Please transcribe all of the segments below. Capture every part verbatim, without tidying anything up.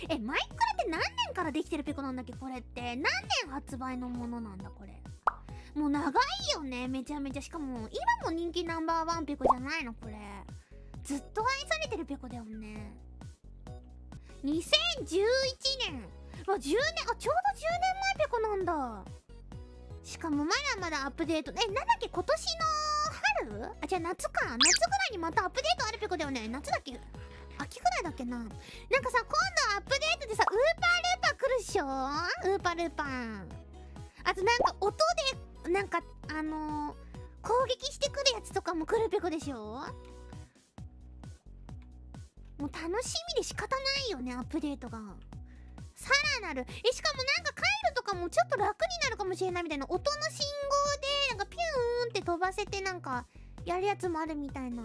え、マイクラって何年からできてるペコなんだっけこれって。何年発売のものなんだこれ。もう長いよね、めちゃめちゃ。しかも今も人気ナンバーワンペコじゃないのこれ。ずっと愛されてるペコだよね。にせんじゅういちねん。わ、じゅうねん、あ、ちょうどじゅうねんまえペコなんだ。しかもまだまだアップデート。え、なんだっけ今年の春あ、じゃあ夏か。夏ぐらいにまたアップデートあるペコだよね。夏だっけ秋ぐらいだっけな。なんかさ、今度アップデートでさ、ウーパールーパー来るっしょ。ウーパールーパー。あとなんか音で、なんか、あのー、攻撃してくるやつとかも来るペコでしょ。もう楽しみで仕方ないよね、アップデートが。さらなる。え、しかもなんか回路とかもちょっと楽になるかもしれないみたいな。音の信号で、なんかピューンって飛ばせてなんか、やるやつもあるみたいな。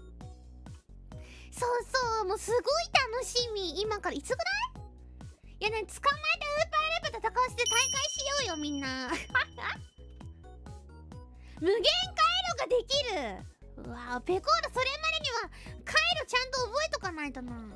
そうそう、もうすごい楽しみ。今からいつぐらい？いやね、捕まえてウーパールーパー戦わせて大会しようよ、みんな。無限回路ができる。うわぁ、ペコーラそれまでには回路ちゃんと覚えとかないとな。ね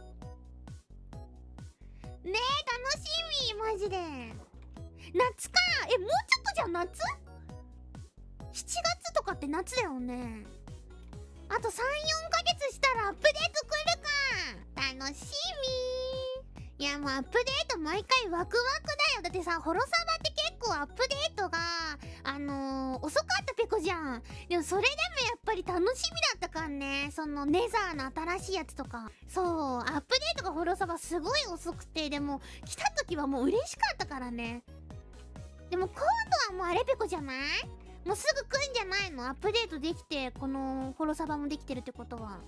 え、楽しみ、マジで。夏か。え、もうちょっとじゃん、夏？ しち 月とかって夏だよね。あとさん、よんかげつしたらアップデート来るか。楽しみ。いや、もうアップデート毎回ワクワクだよ。だってさ、ホロサバって結構アップデートが、あのー、遅かったペコじゃん。でもそれでもやっぱり楽しみだったからね。そのネザーの新しいやつとか。そう、アップデートがホロサバすごい遅くて、でも来た時はもう嬉しかったからね。でも今度はもうあれペコじゃない？もうすぐ来んじゃないの？アップデートできて、このホロサバもできてるってことは。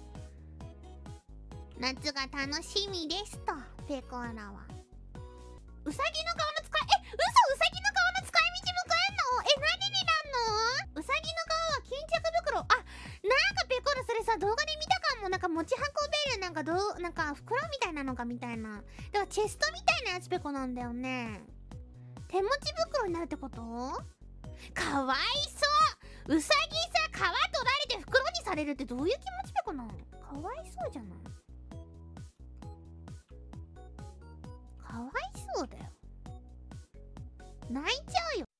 夏が楽しみですと、ペコーラは。うさぎの顔の使い、え、嘘、うさぎの顔の使い道も来んの？え、何になんの？うさぎの顔は巾着袋。あ、なんかペコーラそれさ、動画で見たかも。なんか持ち運べる、なんかどう、なんか袋みたいなのかみたいな。だからチェストみたいなやつペコなんだよね。手持ち袋になるってこと？かわいそう。うさぎさ、皮取られて袋にされるってどういう気持ちペコなの？かわいそうじゃない？かわいそうだよ。泣いちゃうよ。